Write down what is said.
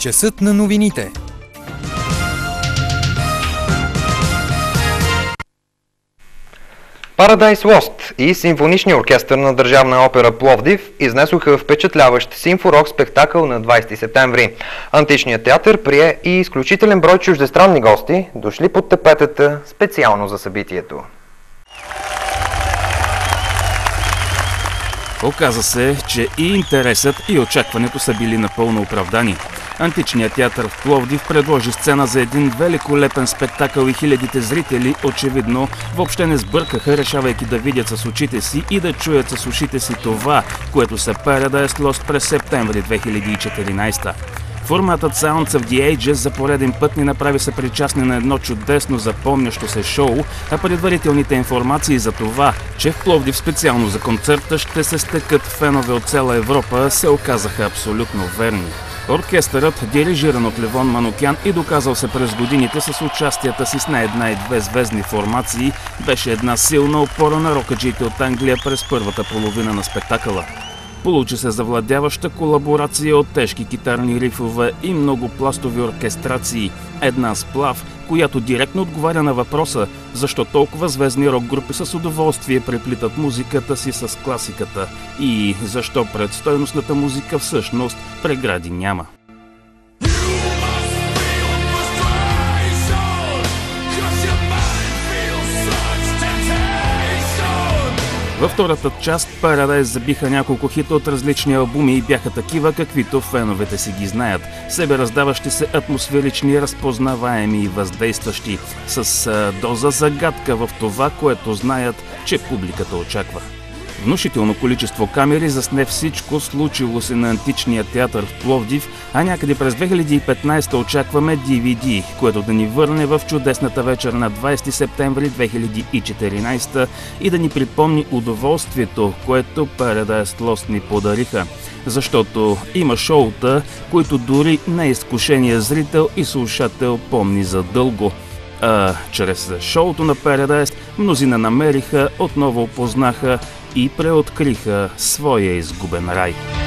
Часът на новините. Paradise Lost и симфоничния оркестър на Държавна опера Пловдив изнесоха впечатляващ симфорок спектакъл на 20 септември. Античният театър прие и изключителен брой чуждестранни гости, дошли под тапетата специално за събитието. Оказа се, че и интересът, и очакването са били напълно оправдани. Античният театър в Пловдив предложи сцена за един великолепен спектакъл и хилядите зрители очевидно въобще не сбъркаха, решавайки да видят с очите си и да чуят с ушите си това, което са Paradise Lost през септември 2014. Форматът Sounds of the Ages за пореден път ни направи съпричастни на едно чудесно запомнящо се шоу, а предварителните информации за това, че в Пловдив специално за концерта ще се стекат фенове от цяла Европа, се оказаха абсолютно верни. Оркестърът, дирижиран от Левон Манукян и доказал се през годините с участията си с не една и две звездни формации, беше една силна опора на рокаджиите от Англия през първата половина на спектакъла. Получи се завладяваща колаборация от тежки китарни рифове и многопластови оркестрации. Една сплав, която директно отговаря на въпроса защо толкова звездни рок-групи с удоволствие преплитат музиката си с класиката и защо предстойностната музика всъщност прегради няма. Във втората част Paradise забиха няколко хита от различни албуми и бяха такива, каквито феновете си ги знаят. Себераздаващи се, атмосферични, разпознаваеми и въздействащи, с доза загадка в това, което знаят, че публиката очаква. Внушително количество камери засне всичко случило се на Античния театър в Пловдив, а някъде през 2015 очакваме DVD, което да ни върне в чудесната вечер на 20 септември 2014 и да ни припомни удоволствието, което Paradise Lost ни подариха. Защото има шоута, които дори неизкушеният зрител и слушател помни задълго. Чрез шоуто на Paradise мнозина намериха, отново опознаха и преоткриха своя изгубен рай.